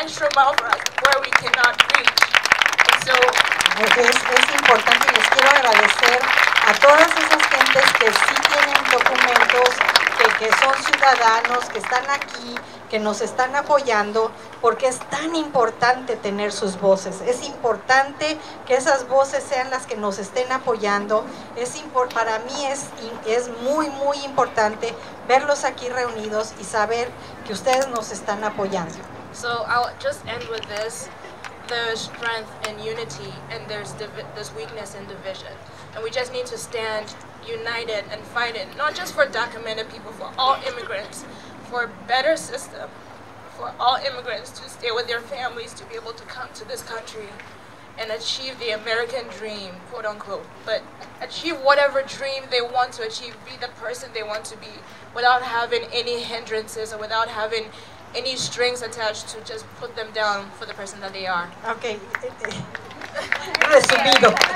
extra mile for us where we cannot reach. And so es importante, y les quiero agradecer a todas esas gentes que sí tienen documentos, que son ciudadanos, que están aquí, que nos están apoyando, porque es tan importante tener sus voces. Es importante que esas voces sean las que nos estén apoyando. Para mí es muy, muy importante verlos aquí reunidos y saber que ustedes nos están apoyando. So I'll just end with this. There's strength in unity, and there's weakness in division. And we just need to stand united and fight it, not just for documented people, for all immigrants, for a better system, for all immigrants to stay with their families, to be able to come to this country and achieve the American dream, quote unquote, but achieve whatever dream they want to achieve, be the person they want to be, without having any hindrances or without having any strings attached to just put them down for the person that they are. Okay. Resumido.